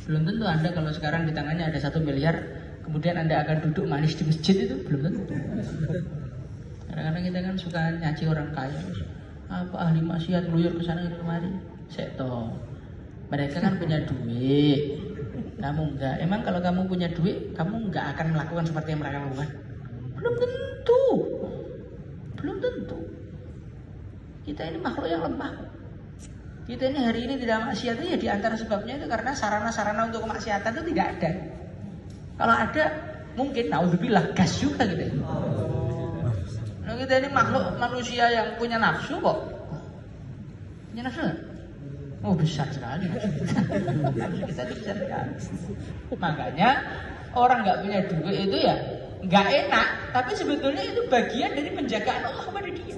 Belum tentu Anda kalau sekarang di tangannya ada 1 miliar, kemudian Anda akan duduk manis di masjid, itu belum tentu. Kadang-kadang kita kan suka nyaci orang kaya, apa ahli maksiat ngeluyur ke sana kemari. Seto. Mereka kan punya duit, kamu enggak. Emang kalau kamu punya duit, kamu enggak akan melakukan seperti yang mereka lakukan? Belum tentu. Belum tentu. Kita ini makhluk yang lemah. Kita ini hari ini tidak maksiat itu ya di antara sebabnya itu karena sarana-sarana untuk kemaksiatan itu tidak ada. Kalau ada, mungkin naudzubillah gas juga gitu. Nah, kita ini makhluk manusia yang punya nafsu kok. Punya nafsu nggak? Oh besar sekali. Kita besar sekali. Makanya orang nggak punya duit itu ya nggak enak, tapi sebetulnya itu bagian dari penjagaan Allah kepada dia.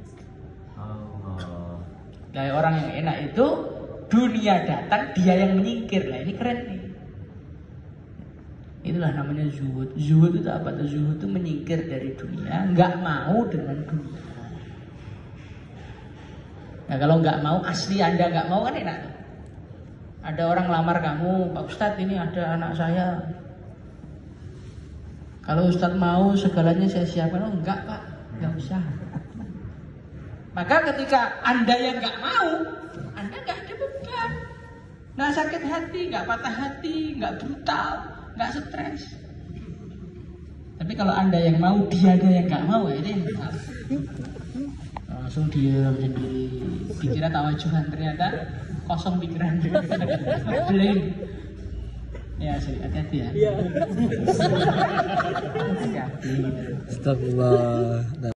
Kayak orang yang enak itu dunia datang dia yang menyingkir. Lah ini keren nih. Itulah namanya zuhud. Zuhud itu apa tuh? Zuhud itu menyingkir dari dunia, nggak mau dengan dunia. Nah kalau nggak mau, asli Anda nggak mau kan enak. Ada orang lamar kamu, Pak Ustadz ini ada anak saya. Kalau Ustadz mau segalanya saya siapkan. Oh enggak Pak, nggak usah. Maka ketika Anda yang nggak mau, Anda nggak ada beban, nggak sakit hati, nggak patah hati, nggak brutal, nggak stres. Tapi kalau Anda yang mau, dia ada yang nggak mau, ya ini yang salah. Langsung diam sendiri, dikira tawajuhan, ternyata kosong pikiran. Blank. Ya, hati-hati ya. Hati-hati. Astagfirullah.